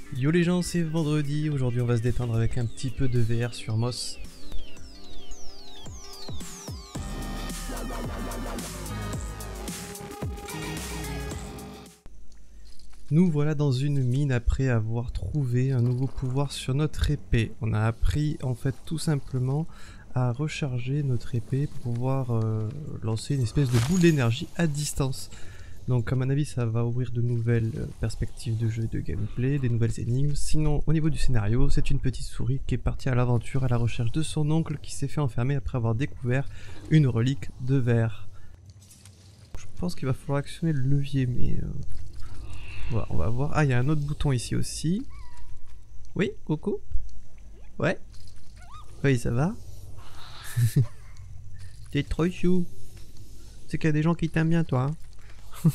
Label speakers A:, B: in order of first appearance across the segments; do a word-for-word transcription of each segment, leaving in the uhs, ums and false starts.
A: Yo les gens, c'est vendredi, aujourd'hui on va se détendre avec un petit peu de V R sur Moss. Nous voilà dans une mine après avoir trouvé un nouveau pouvoir sur notre épée. On a appris en fait tout simplement à recharger notre épée pour pouvoir euh, lancer une espèce de boule d'énergie à distance. Donc à mon avis ça va ouvrir de nouvelles perspectives de jeu et de gameplay, des nouvelles énigmes. Sinon au niveau du scénario, c'est une petite souris qui est partie à l'aventure à la recherche de son oncle qui s'est fait enfermer après avoir découvert une relique de verre. Je pense qu'il va falloir actionner le levier mais... Euh... Voilà, on va voir. Ah, il y a un autre bouton ici aussi. Oui, coucou. Ouais. Oui, ça va. T'es trop chou. C'est qu'il y a des gens qui t'aiment bien, toi. Hein.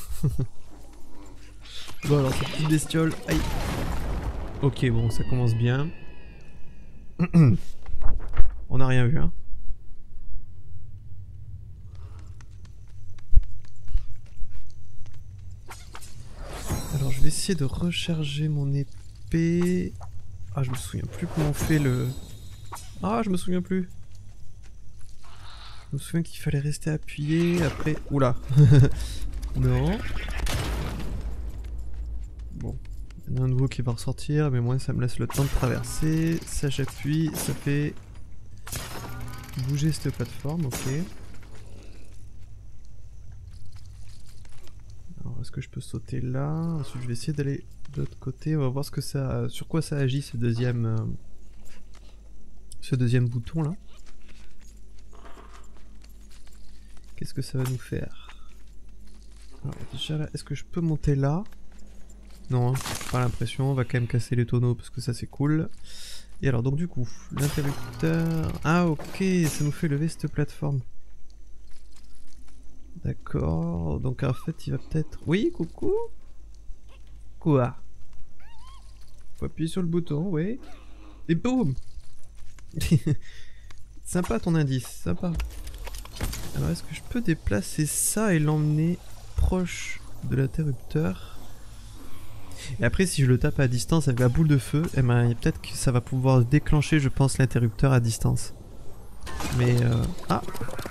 A: Bon, alors, cette petite bestiole. Aïe. Ok, bon, ça commence bien. On n'a rien vu, hein. Alors, je vais essayer de recharger mon épée. Ah, je me souviens plus comment on fait le... Ah, je me souviens plus. Je me souviens qu'il fallait rester appuyé, après... Oula. Non. Bon. Il y en a un nouveau qui va ressortir, mais moi ça me laisse le temps de traverser. Ça j'appuie, ça fait... bouger cette plateforme, ok. Alors est-ce que je peux sauter là? Ensuite je vais essayer d'aller de l'autre côté, on va voir ce que ça... sur quoi ça agit ce deuxième... Euh... ce deuxième bouton là. Qu'est-ce que ça va nous faire? Alors déjà là, est-ce que je peux monter là? Non, hein, pas l'impression, on va quand même casser les tonneaux parce que ça c'est cool. Et alors donc du coup, l'interrupteur... Ah ok, ça nous fait lever cette plateforme. D'accord, donc en fait il va peut-être... Oui, coucou. Quoi? Faut appuyer sur le bouton, oui. Et boum. Sympa ton indice, sympa. Alors est-ce que je peux déplacer ça et l'emmener proche de l'interrupteur? Et après si je le tape à distance avec la boule de feu, eh ben, peut-être que ça va pouvoir déclencher je pense l'interrupteur à distance. Mais euh... Ah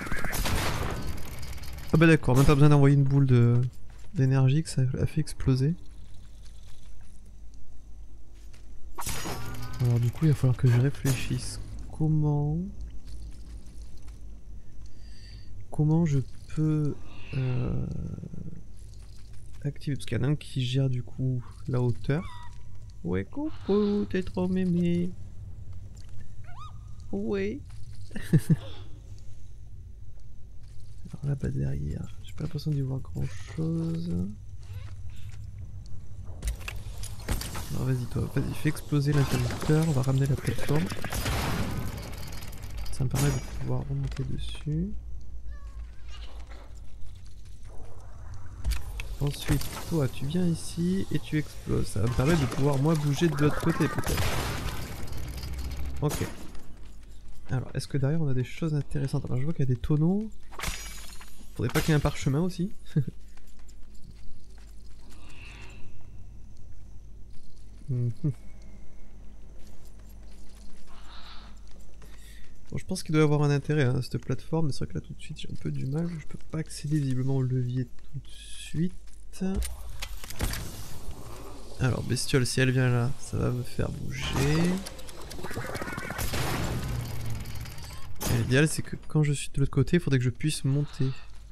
A: Ah bah d'accord, même pas besoin d'envoyer une boule de d'énergie que ça a fait exploser. Alors du coup il va falloir que je réfléchisse. Comment... Comment je peux... Euh... activer, parce qu'il y en a un qui gère du coup la hauteur. Ouais, coucou, t'es trop mémé. Ouais. Alors là-bas derrière, j'ai pas l'impression d'y voir grand chose. Alors vas-y toi, vas-y, fais exploser l'interrupteur, on va ramener la plateforme. Ça me permet de pouvoir remonter dessus. Ensuite, toi, tu viens ici et tu exploses. Ça va me permettre de pouvoir, moi, bouger de l'autre côté, peut-être. Ok. Alors, est-ce que derrière, on a des choses intéressantes? Alors, je vois qu'il y a des tonneaux. Faudrait pas qu'il y ait un parchemin aussi. Bon, je pense qu'il doit y avoir un intérêt, hein, cette plateforme. Mais c'est vrai que là, tout de suite, j'ai un peu du mal. Je peux pas accéder visiblement au levier tout de suite. Alors bestiole, si elle vient là, ça va me faire bouger. L'idéal c'est que quand je suis de l'autre côté, il faudrait que je puisse monter.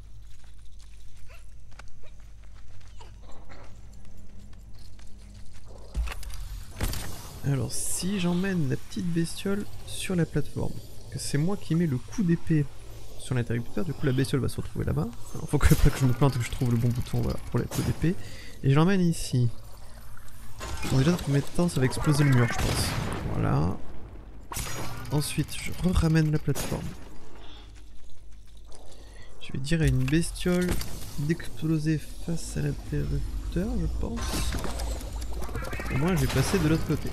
A: Alors si j'emmène la petite bestiole sur la plateforme, que c'est moi qui mets le coup d'épée sur l'interrupteur, du coup la bestiole va se retrouver là-bas. Alors faut que, pas que je me plante, que je trouve le bon bouton, voilà, pour le coup d'épée. Et je l'emmène ici. Bon, déjà dans le premier temps ça va exploser le mur je pense. Voilà. Ensuite je re-ramène la plateforme. Je vais dire à une bestiole d'exploser face à l'interrupteur je pense. Au moins je vais passer de l'autre côté.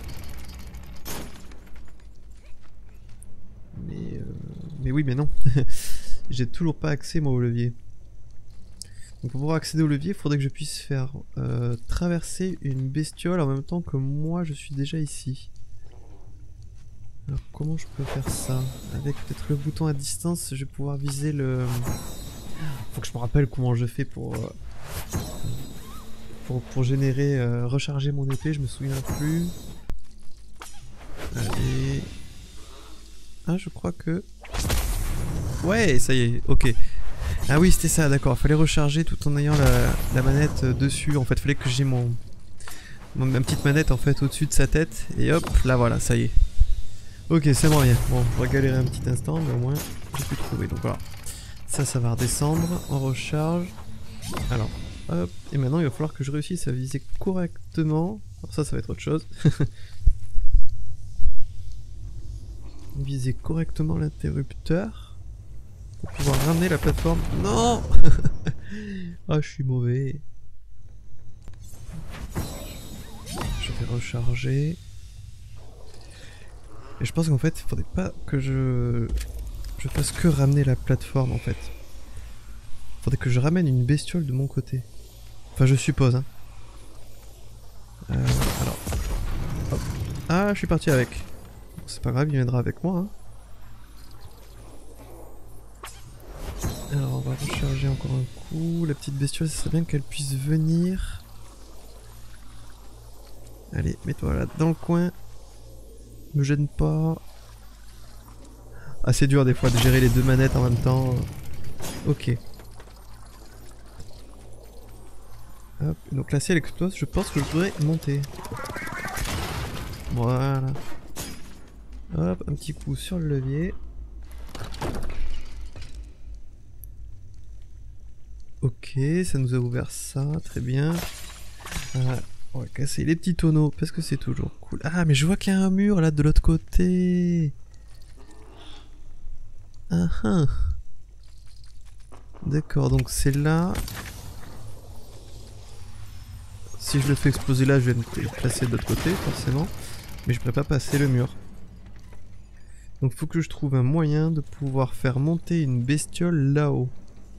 A: Mais, euh... mais oui mais non. J'ai toujours pas accès moi au levier. Donc pour pouvoir accéder au levier, il faudrait que je puisse faire euh, traverser une bestiole en même temps que moi je suis déjà ici. Alors comment je peux faire ça? Avec peut-être le bouton à distance, je vais pouvoir viser le... Faut que je me rappelle comment je fais pour... Euh, pour, pour générer, euh, recharger mon épée, je me souviens plus. Allez... Ah je crois que... Ouais, ça y est, ok. Ah oui, c'était ça, d'accord. Fallait recharger tout en ayant la, la manette dessus. En fait, fallait que j'ai mon, mon... ma petite manette en fait au-dessus de sa tête. Et hop, là voilà, ça y est. Ok, c'est moyen. Bon, on va galérer un petit instant, mais au moins, j'ai pu trouver. Donc voilà. Ça, ça va redescendre. On recharge. Alors, hop. Et maintenant, il va falloir que je réussisse à viser correctement. Alors ça, ça va être autre chose. Viser correctement l'interrupteur. Pour pouvoir ramener la plateforme. Non. Ah, je suis mauvais. Je vais recharger. Et je pense qu'en fait, il faudrait pas que je... je fasse que ramener la plateforme en fait. Il faudrait que je ramène une bestiole de mon côté. Enfin, je suppose. Hein. Euh, alors. Hop. Ah, je suis parti avec. Bon, c'est pas grave, il viendra avec moi. Hein. Alors, on va recharger encore un coup. La petite bestiole, ce serait bien qu'elle puisse venir. Allez, mets-toi là dans le coin. Me gêne pas. Ah, c'est dur des fois de gérer les deux manettes en même temps. Ok. Hop. Donc là, si elle explose, je pense que je pourrais monter. Voilà. Hop, un petit coup sur le levier. Ok, ça nous a ouvert ça, très bien. Voilà. On va casser les petits tonneaux parce que c'est toujours cool. Ah, mais je vois qu'il y a un mur là de l'autre côté. Ah ah. D'accord, donc c'est là. Si je le fais exploser là, je vais me placer de l'autre côté, forcément. Mais je ne pourrais pas passer le mur. Donc il faut que je trouve un moyen de pouvoir faire monter une bestiole là-haut.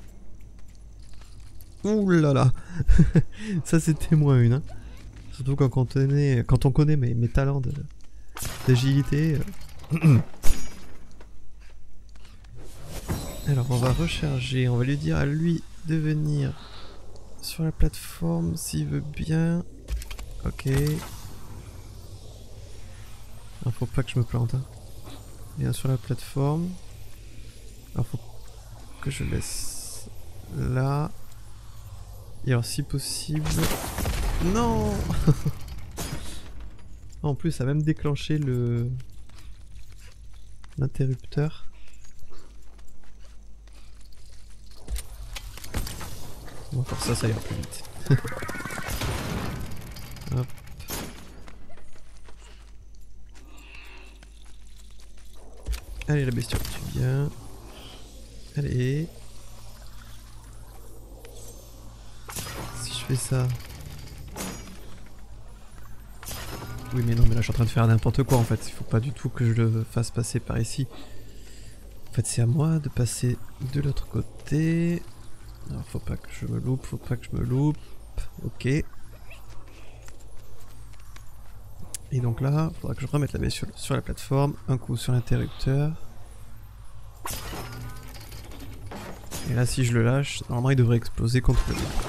A: Ouh là là. Ça c'était moins une. Hein. Surtout quand on connaît, quand on connaît mes, mes talents d'agilité. Alors on va recharger, on va lui dire à lui de venir sur la plateforme s'il veut bien. Ok. Il faut pas que je me plante. Hein. Bien sur la plateforme. Alors faut que je laisse là. Et alors si possible... Non. En plus ça va même déclencher le... l'interrupteur. On va faire ça, ça ira plus vite. Hop. Allez la bestiole, tu viens. Allez. Si je fais ça... Oui mais non, mais là je suis en train de faire n'importe quoi en fait. Il faut pas du tout que je le fasse passer par ici. En fait c'est à moi de passer de l'autre côté. Alors faut pas que je me loupe, faut pas que je me loupe. Ok. Et donc là, il faudra que je remette la bestiole sur la plateforme. Un coup sur l'interrupteur. Et là si je le lâche, normalement il devrait exploser contre le mur.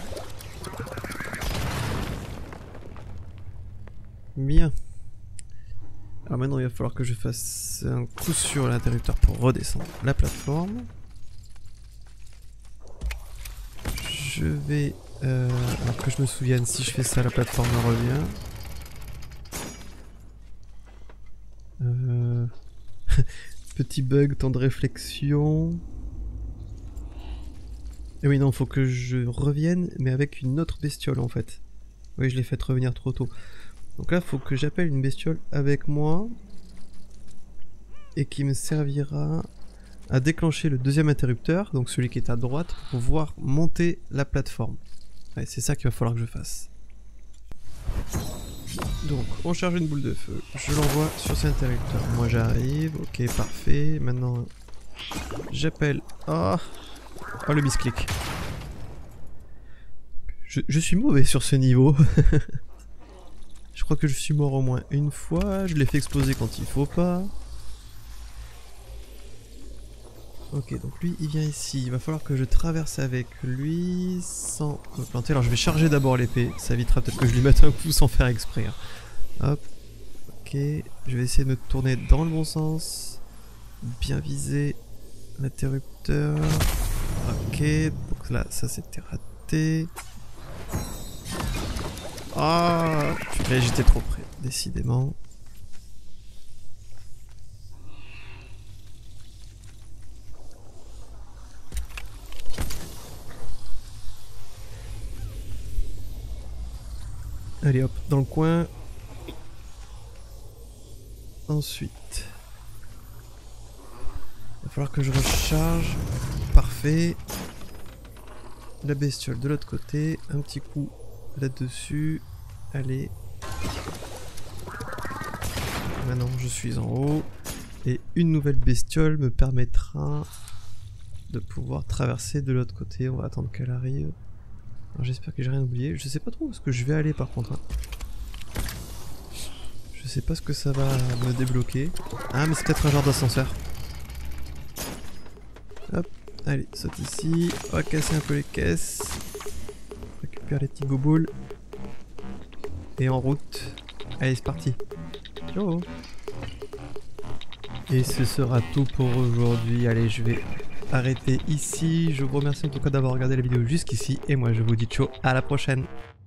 A: Bien. Alors maintenant il va falloir que je fasse un coup sur l'interrupteur pour redescendre la plateforme. Je vais... Euh, alors que je me souvienne, si je fais ça, la plateforme revient. Euh... Petit bug, temps de réflexion. Et oui non, faut que je revienne, mais avec une autre bestiole en fait. Oui, je l'ai fait revenir trop tôt. Donc là, il faut que j'appelle une bestiole avec moi et qui me servira à déclencher le deuxième interrupteur, donc celui qui est à droite, pour pouvoir monter la plateforme. Ouais, c'est ça qu'il va falloir que je fasse. Donc, on charge une boule de feu, je l'envoie sur cet interrupteur. Moi j'arrive, ok, parfait. Maintenant, j'appelle... Oh, oh le misclick. Je, je suis mauvais sur ce niveau. Je crois que je suis mort au moins une fois. Je l'ai fait exploser quand il faut pas. Ok, donc lui il vient ici. Il va falloir que je traverse avec lui sans me planter. Alors je vais charger d'abord l'épée. Ça évitera peut-être que je lui mette un coup sans faire exprès. Hop. Ok. Je vais essayer de me tourner dans le bon sens. Bien viser l'interrupteur. Ok. Donc là, ça c'était raté. Ah, purée, j'étais trop près, décidément. Allez hop, dans le coin. Ensuite, il va falloir que je recharge. Parfait. La bestiole de l'autre côté. Un petit coup là-dessus. Allez. Maintenant, je suis en haut. Et une nouvelle bestiole me permettra de pouvoir traverser de l'autre côté. On va attendre qu'elle arrive. J'espère que j'ai rien oublié. Je sais pas trop où est-ce que je vais aller par contre. Hein. Je sais pas ce que ça va me débloquer. Ah mais c'est peut-être un genre d'ascenseur. Hop, allez, saute ici. On va casser un peu les caisses. On récupère les petits boboules. Et en route. Allez, c'est parti. Ciao. Et ce sera tout pour aujourd'hui. Allez, je vais arrêter ici. Je vous remercie en tout cas d'avoir regardé la vidéo jusqu'ici. Et moi, je vous dis ciao, à la prochaine.